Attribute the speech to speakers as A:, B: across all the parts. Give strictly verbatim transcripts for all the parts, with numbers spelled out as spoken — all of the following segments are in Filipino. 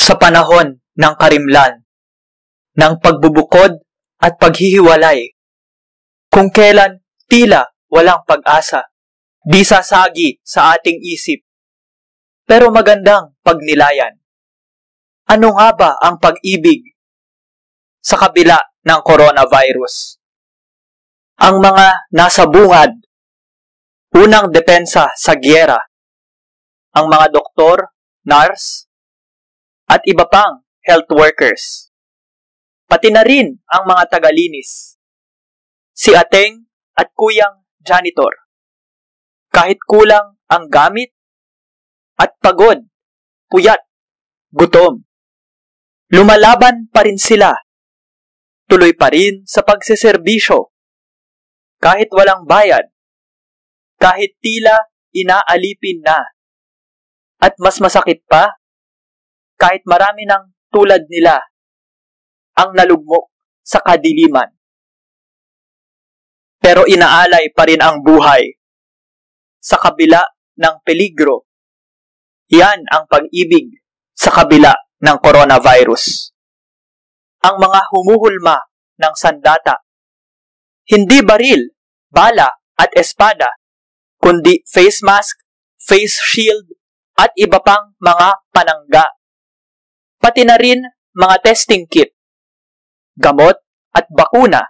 A: Sa panahon ng karimlan, ng pagbubukod at paghihiwalay, kung kailan tila walang pag-asa, di sasagi sa ating isip, pero magandang pagnilayan. Ano nga ba ang pag-ibig sa kabila ng coronavirus? Ang mga nasa bungad, unang depensa sa gyera, ang mga doktor, nurse, at iba pang health workers. Pati na rin ang mga tagalinis, si ateng at kuyang janitor. Kahit kulang ang gamit at pagod, puyat, gutom, lumalaban pa rin sila. Tuloy pa rin sa pagseserbisyo. Kahit walang bayad, kahit tila inaalipin na. At mas masakit pa, kahit marami ng tulad nila ang nalugmok sa kadiliman. Pero inaalay pa rin ang buhay sa kabila ng peligro. Yan ang pag-ibig sa kabila ng coronavirus. Ang mga humuhulma ng sandata, hindi baril, bala at espada, kundi face mask, face shield at iba pang mga panangga. Pati na rin mga testing kit, gamot at bakuna,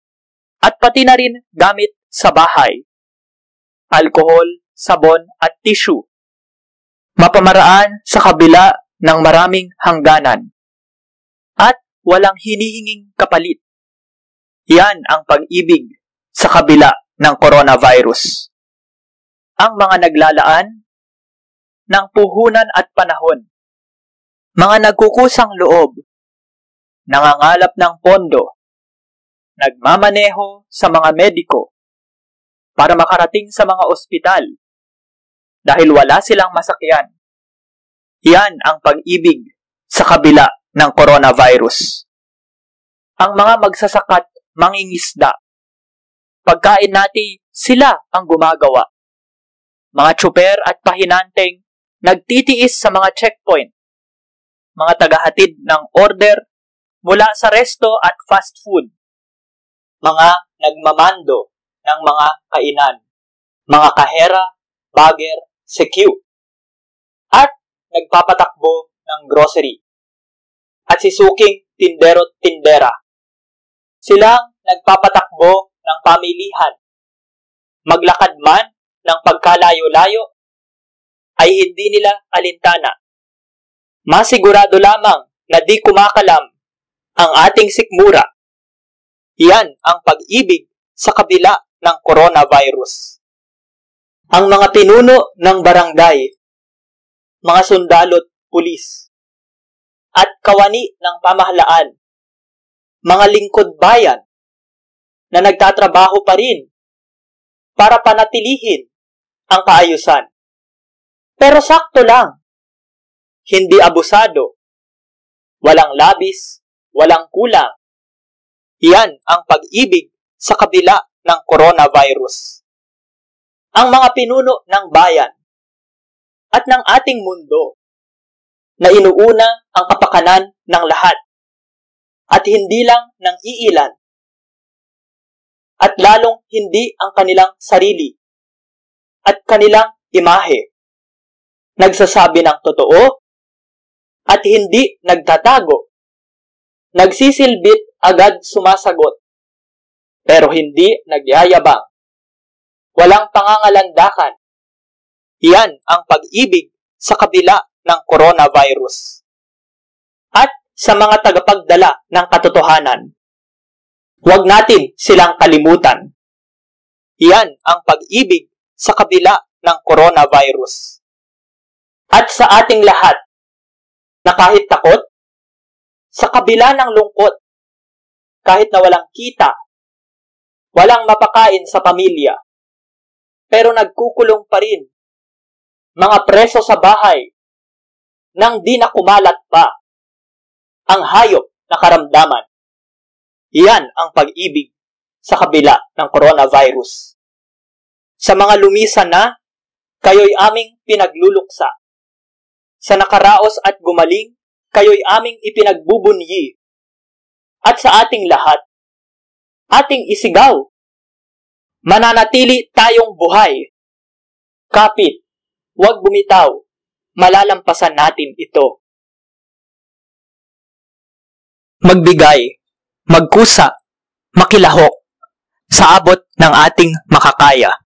A: at pati na rin gamit sa bahay, alkohol, sabon at tissue. Mapamaraan sa kabila ng maraming hangganan at walang hinihinging kapalit. Yan ang pag-ibig sa kabila ng coronavirus. Ang mga naglalaan ng puhunan at panahon, mga nagkukusang loob, nangangalap ng pondo, nagmamaneho sa mga mediko para makarating sa mga ospital dahil wala silang masakyan. Yan ang pag-ibig sa kabila ng coronavirus. Ang mga magsasakat, mangingisda, pagkain natin sila ang gumagawa. Mga tsuper at pahinanteng nagtitiis sa mga checkpoint, mga tagahatid ng order mula sa resto at fast food, mga nagmamando ng mga kainan, mga kahera, bagger, secure, at nagpapatakbo ng grocery, at si suking tindero-tindera. Silang nagpapatakbo ng pamilihan. Maglakad man ng pagkalayo-layo ay hindi nila alintana. Masigurado lamang na di kumakalam ang ating sikmura. Yan ang pag-ibig sa kabila ng coronavirus. Ang mga pinuno ng barangay, mga sundalo't pulis, at kawani ng pamahalaan, mga lingkod bayan na nagtatrabaho pa rin para panatilihin ang kaayusan. Pero sakto lang, hindi abusado, walang labis, walang kulang. Yan ang pag-ibig sa kabila ng coronavirus. Ang mga pinuno ng bayan at ng ating mundo na inuuna ang kapakanan ng lahat at hindi lang ng iilan at lalong hindi ang kanilang sarili at kanilang imahe. Nagsasabi ng totoo at hindi nagtatago. Nagsisilbit agad sumasagot, pero hindi nagyayabang. Walang pangangalandakan. Yan ang pag-ibig sa kabila ng coronavirus. At sa mga tagapagdala ng katotohanan, huwag natin silang kalimutan. Yan ang pag-ibig sa kabila ng coronavirus. At sa ating lahat, na kahit takot, sa kabila ng lungkot, kahit na walang kita, walang mapakain sa pamilya, pero nagkukulong pa rin, mga preso sa bahay, nang di na kumalat pa ang hayop na karamdaman. Yan ang pag-ibig sa kabila ng coronavirus. Sa mga lumisan na, kayo'y aming pinagluluksa. Sa nakaraos at gumaling, kayo'y aming ipinagbubunyi. At sa ating lahat, ating isigaw. Mananatili tayong buhay. Kapit, huwag bumitaw. Malalampasan natin ito. Magbigay, magkusa, makilahok, sa abot ng ating makakaya.